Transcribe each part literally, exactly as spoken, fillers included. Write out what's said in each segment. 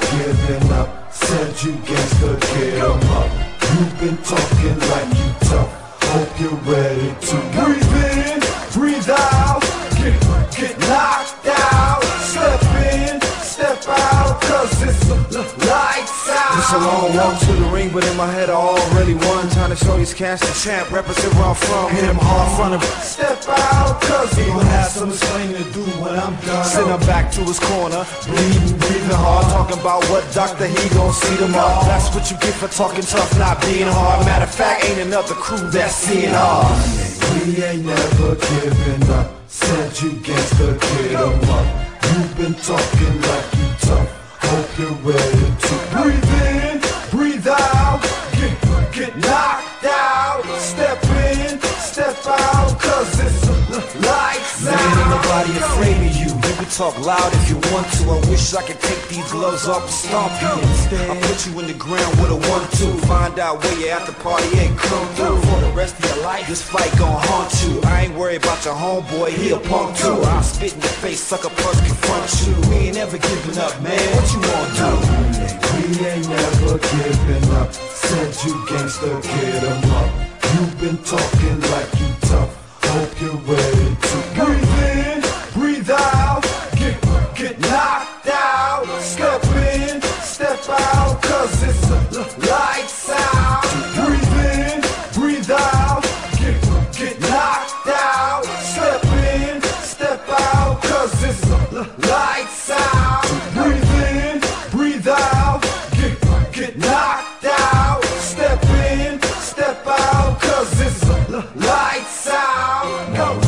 giving up. Said you gangsta, get 'em up. You've been talking like you tough. Hope you're ready to breathe in, breathe out, get, get knocked out. Step in, step out, cause it's lights out. It's a long walk to the ring, but in my head I already won. Trying to show these cats the champ, represent where I'm from. Hit him hard front of him. Step out, cause he will have some explaining to do when I'm done. Send him back to his corner, bleeding, breathing hard. Talking about what doctor he gon' see tomorrow. That's what you get for talking tough, not being hard. Matter of fact, ain't another crew that's seeing hard. We ain't never giving up. Said you gangsta, get 'em up. You've been talking like you tough. Hope you're ready to breathe in, breathe out, get, get knocked out. Step in, step out, cause it's lights out. Man, ain't nobody afraid of you. You can talk loud if you want to. I wish I could take these gloves off and stomp you. Instead, I put you in the ground with a one two. Find out where you at the party ain't come through. For the rest of your life, this fight gon' haunt you. I ain't worried about your homeboy, he a punk too. I'll spit in your face, sucker punch, confront you. We ain't never giving up, man. What you wanna do? We ain't never giving up. Said you gangsta, get 'em up. You've been talking like you tough. Hope you're ready to breathe in, breathe out, get, get knocked out. Step in, step out, cause it's lights out. Breathe in, breathe out, get, get knocked out. Step in, step out, cause it's lights out. Breathe in, breathe out, get, get knocked out. Step in, step out, cause it's lights out. Go.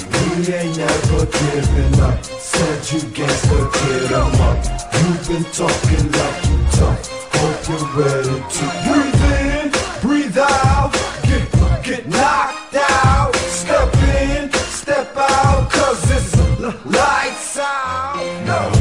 We ain't never giving up. Said you gangsta, get 'em up. You've been talking like you tough. Hope you're ready to breathe in, breathe out, get, get knocked out. Step in, step out, cause it's lights out. No.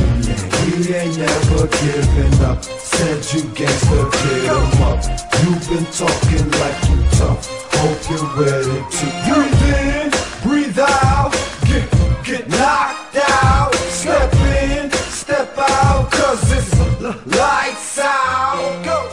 We ain't never giving up. Said you gangsta, get 'em up. You've been talking like you tough. Hope you're ready to breathe in, breathe out, get, get knocked out. Step in, step out, cause it's lights out. Go.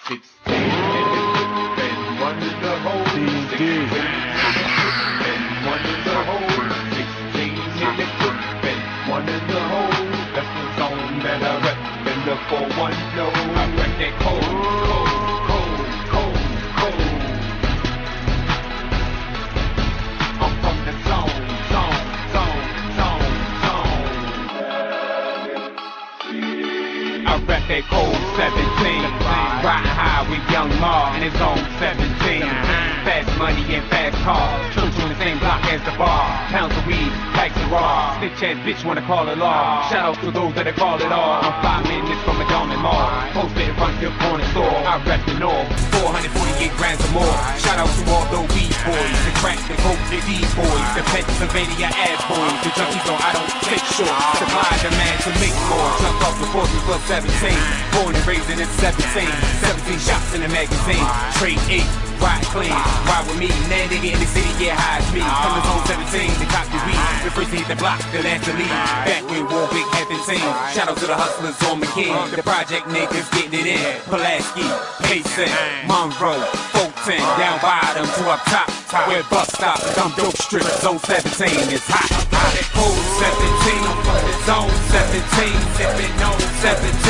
sixteen in the whip and one in the hole. sixteen and one in the hole. sixteen in the whip and one in the hole. That's the zone that I rep in the four one. No, I rep that cold, cold, cold, cold, cold. I'm from the zone, zone, zone, zone, zone. I rep that cold seventeen. Riding high with Young Ma and his own seventeen. Fast money and fast cars. Children in the same block as the bar. Pounds of weed, packs of raw. Snitch ass bitch wanna call it law. Shout out to those that call it all. I'm five minutes from a Dorman Mall. Posted in front of the corner store. I rep the North. four hundred forty-eight grams or more. Shout out to all those weed boys. The crack, the coke, the D-boys. The Pennsylvania ass boys. The junkies on I don't take short. Supply demand to make more. Jump off the fourteen plus seventeen. Born and raised in the seventeen. seventeen shots in the magazine. Trade eight. Ride clean, ride with me. Now nigga in the city get high as me. From the zone seventeen to cop the weed. The first to hit the block, the last to leave. Back when Warwick had the team. Shout out to the hustlers on McKean. The project niggas getting it in. Pulaski, Payson, Monroe, Fulton. Down bottom to up top. Where bus stop, dumb dope strip. Zone seventeen is hot. Hot at cold seventeen. Zone seventeen, sipping on seventeen.